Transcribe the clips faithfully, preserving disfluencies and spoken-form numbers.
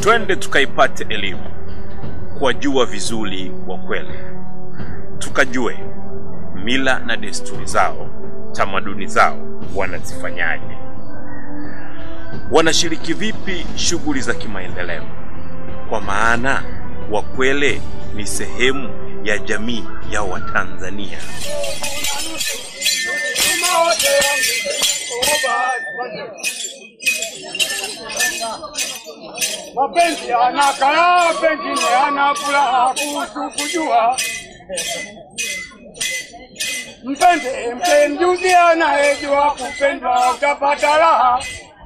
Twende tukaipate elimu, kuwajua vizuri Wakwele, tukajue mila na desturi zao, tamaduni zao wanazifanyaje, wanashiriki vipi shughuli za kimaendeleo, kwa maana Wakwele ni sehemu ya jamii ya Watanzania. Mapenzi anakala, pengine anafuraha kuhusu kujua. Mpende mpe mjuzi anayejua kupendwa utapata raha.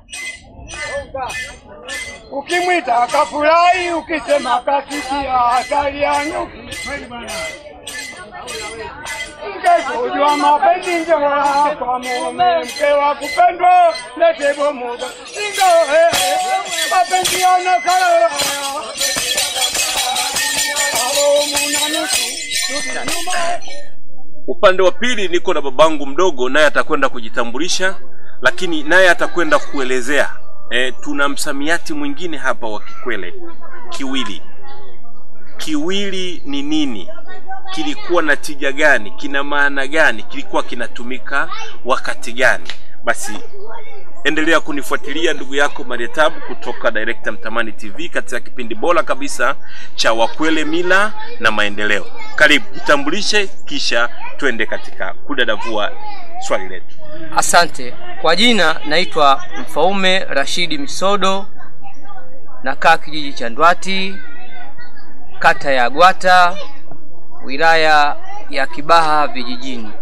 Ukimwita kafurahi, ukisema kasikia hatari ya nyuki. Mke kujua mapenzi njora kwa mume, mke wa kupendwa lete bomoga. Ingo he mapenzi anakala. Upande wa pili niko na babangu mdogo, naye atakwenda kujitambulisha, lakini naye atakwenda kuelezea e, tuna msamiati mwingine hapa wa Kikwele, kiwili. Kiwili ni nini? Kilikuwa na tija gani? Kina maana gani? Kilikuwa kinatumika wakati gani? Basi endelea kunifuatilia ndugu yako Marietabu kutoka Director Mtamani T V katika kipindi bora kabisa cha Wakwele, mila na maendeleo. Karibu, jitambulishe kisha twende katika kudadavua swali letu. Asante. Kwa jina naitwa Mfaume Rashidi Misodo, nakaa kijiji cha Ndwati, kata ya Gwata, wilaya ya Kibaha vijijini.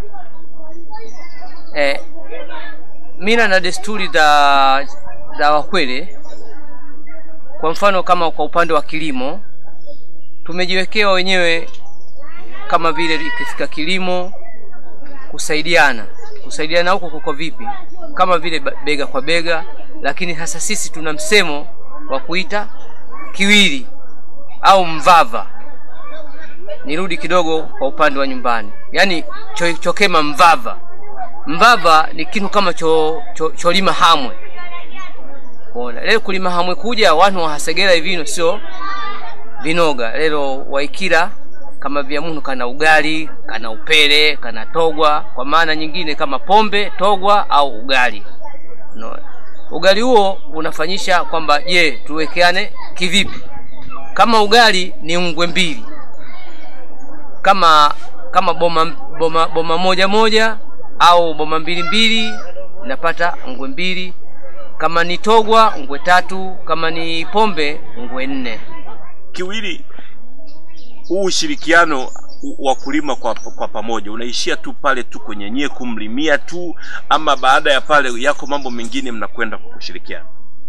Eh, mila na desturi za za Wakwele, kwa mfano kama kwa upande wa kilimo, tumejiwekea wenyewe kama vile ikifika kilimo kusaidiana. Kusaidiana huko kuko vipi? Kama vile bega kwa bega, lakini hasa sisi tuna msemo wa kuita kiwili au mvava. Nirudi kidogo kwa upande wa nyumbani. Yaani cho, chokema mvava. Mvava ni kitu kama cho, cho, cholima hamwe. Kuona leo kulima hamwe kuja wanu wahasegera hivino sio vinoga. Leo waikira kama vya munu kana ugali, kana upele, kana togwa, kwa maana nyingine kama pombe, togwa au ugali. No. Ugali huo unafanyisha kwamba je, tuwekeane kivipi? Kama ugali ni ungwe mbili. Kama kama boma boma boma moja moja au boma mbili mbili, napata ngwe mbili. Kama ni togwa ngwe tatu, kama ni pombe ngwe nne. Kiwili, huu ushirikiano wa kulima kwa, kwa pamoja unaishia tu pale tu kwenye nyie kumlimia tu, ama baada ya pale yako mambo mengine mnakwenda kwa kushirikiana?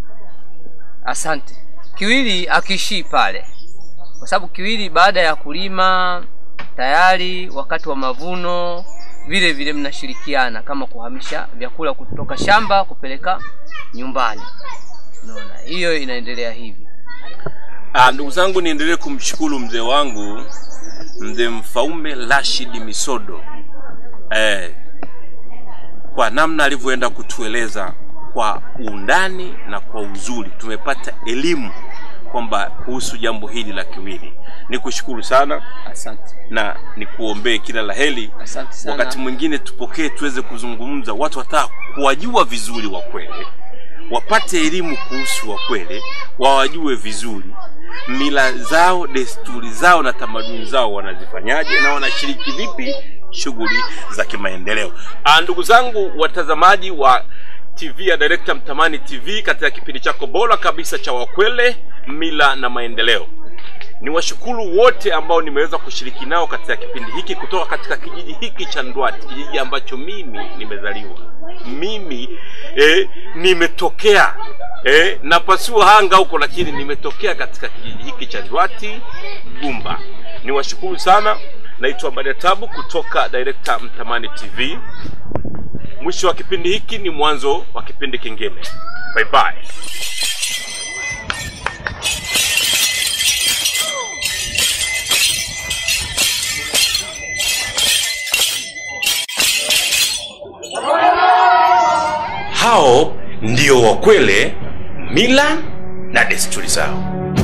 Asante. Kiwili akiishi pale, kwa sababu kiwili baada ya kulima tayari wakati wa mavuno vile vile mnashirikiana kama kuhamisha vyakula kutoka shamba kupeleka nyumbani. Unaona, hiyo inaendelea hivi. Ah, ndugu zangu, niendelee kumshukuru mzee wangu mzee Mfaume Rashidi Misodo eh, kwa namna alivyoenda kutueleza kwa undani na kwa uzuri. Tumepata elimu kwamba kuhusu jambo hili la kiwili. Nikushukuru sana. Asante. Na nikuombee kila laheri. Asante sana. Wakati mwingine tupokee tuweze kuzungumza, watu wataka kuwajua vizuri Wakwele, wapate elimu kuhusu Wakwele, wawajue vizuri mila zao, desturi zao na tamaduni zao wanazifanyaje na wanashiriki vipi shughuli za kimaendeleo. Ah, ndugu zangu watazamaji wa T V ya Director Mtamani T V katika kipindi chako bora kabisa cha Wakwele, mila na maendeleo. Niwashukuru wote ambao nimeweza kushiriki nao katika kipindi hiki kutoka katika kijiji hiki cha Ndwati, kijiji ambacho mimi nimezaliwa. Mimi eh, nimetokea eh, napasua hanga huko, lakini nimetokea katika kijiji hiki cha Ndwati Gumba. Niwashukuru sana. Naitwa Marietabu kutoka Director Mtamani T V. Mwisho wa kipindi hiki ni mwanzo wa kipindi kingine. Bye bye. Hao ndio Wakwele, mila na desturi zao.